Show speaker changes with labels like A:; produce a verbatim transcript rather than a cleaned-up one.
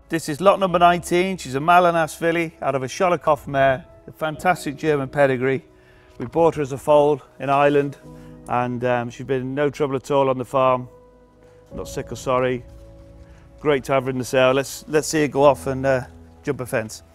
A: This is lot number nineteen. She's a Malanas filly out of a Sholikoff mare, a fantastic German pedigree. We bought her as a foal in Ireland, and um, she's been no trouble at all on the farm. Not sick or sorry. Great to have her in the sale. Let's let's see her go off and uh, jump a fence.